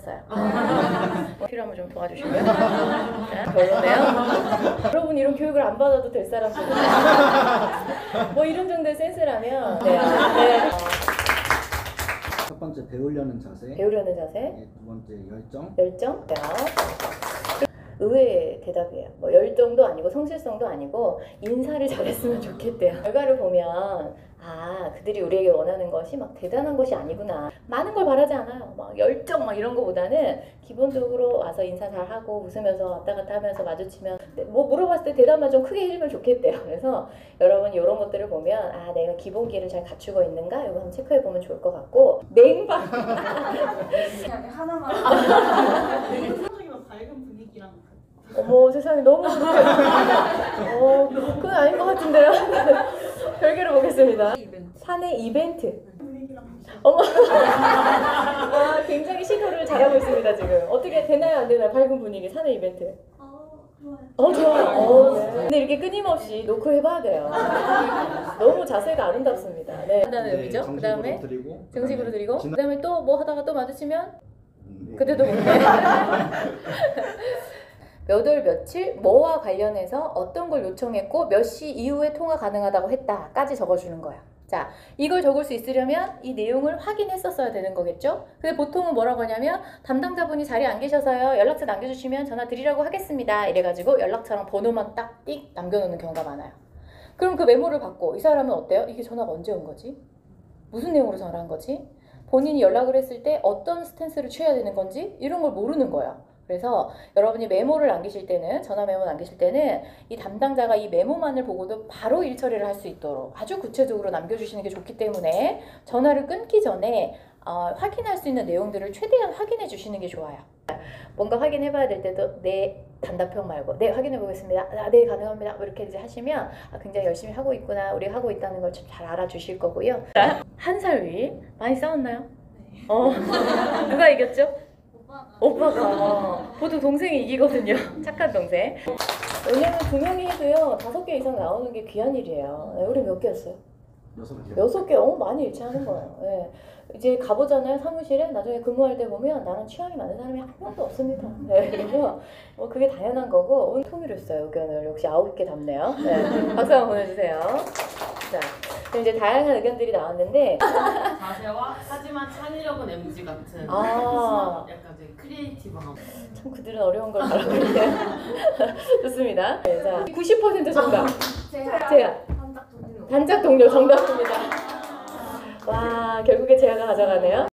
필요하면 좀 도와주시고요. 별로네요. 여러분 이런 교육을 안 받아도 될 사람들 뭐 이런 정도의 센스라면 네. 첫 번째 배우려는 자세, 배우려는 자세, 네, 두 번째 열정. 열정. 의외의 대답이에요. 뭐 열정도 아니고 성실성도 아니고 인사를 잘했으면 좋겠대요. 결과를 보면 아 그들이 우리에게 원하는 것이 막 대단한 것이 아니구나. 많은 걸 바라지 않아요. 막 열정 막 이런 거보다는 기본적으로 와서 인사 잘하고 웃으면서 왔다 갔다 하면서 마주치면 뭐 물어봤을 때 대답만 좀 크게 해주면 좋겠대요. 그래서 여러분 이런 것들을 보면 아 내가 기본기를 잘 갖추고 있는가 이거 한번 체크해 보면 좋을 것 같고 냉방 그냥 하나만 세상이면 밝은 분위기랑 어머 세상에 너무 그건 아닌 것 같은데요. 별개로 보겠습니다. 사내 이벤트. 어머 와 굉장히 시도를 잘하고 있습니다. 지금 어떻게 되나요 안 되나요? 밝은 분위기 사내 이벤트. 좋아요. 네. 근데 이렇게 끊임없이 노크를 해봐야 돼요. 너무 자세가 아름답습니다. 네. 한다는 의미죠. 그 다음에 정식으로 드리고 그 다음에 또 뭐 하다가 또 마주치면 그때도 못해. 몇 월 며칠 뭐와 관련해서 어떤 걸 요청했고 몇 시 이후에 통화 가능하다고 했다까지 적어주는 거야. 자, 이걸 적을 수 있으려면 이 내용을 확인했었어야 되는 거겠죠? 근데 보통은 뭐라고 하냐면 담당자분이 자리에 안 계셔서요. 연락처 남겨주시면 전화 드리라고 하겠습니다. 이래가지고 연락처랑 번호만 딱 띡 남겨놓는 경우가 많아요. 그럼 그 메모를 받고 이 사람은 어때요? 이게 전화가 언제 온 거지? 무슨 내용으로 전화를 한 거지? 본인이 연락을 했을 때 어떤 스탠스를 취해야 되는 건지 이런 걸 모르는 거예요. 그래서 여러분이 메모를 남기실 때는 전화 메모 남기실 때는 이 담당자가 이 메모만을 보고도 바로 일 처리를 할 수 있도록 아주 구체적으로 남겨주시는 게 좋기 때문에 전화를 끊기 전에 확인할 수 있는 내용들을 최대한 확인해 주시는 게 좋아요. 뭔가 확인해 봐야 될 때도 네 단답형 말고 네 확인해 보겠습니다. 네 가능합니다. 이렇게 이제 하시면 굉장히 열심히 하고 있구나 우리 하고 있다는 걸 잘 알아주실 거고요. 한 살 위 많이 싸웠나요? 네. 누가 이겼죠? 오빠가 보통 동생이 이기거든요. 착한 동생. 왜냐면 2명이 해도요 5개 이상 나오는 게 귀한 일이에요. 네, 우리 몇 개였어요? 6개. 6개. 많이 일치하는 거예요. 네. 이제 가보잖아요 사무실에. 나중에 근무할 때 보면 나는 취향이 맞는 사람이 한 명도 없습니다. 네, 그래서 뭐 그게 당연한 거고 오늘 통일했어요 의견을. 역시 9개 답네요. 네, 박수 한번 보내주세요. 자, 그럼 이제 다양한 의견들이 나왔는데 자세와 하지만 창의력은 MG 같은 약간 이제 크리에이티브한 참 그들은 어려운 걸 바라고 있네요. 좋습니다. 네, 자, 90% 정답. 제야. 단짝 동료 정답입니다. 와 결국에 제아가 가져가네요.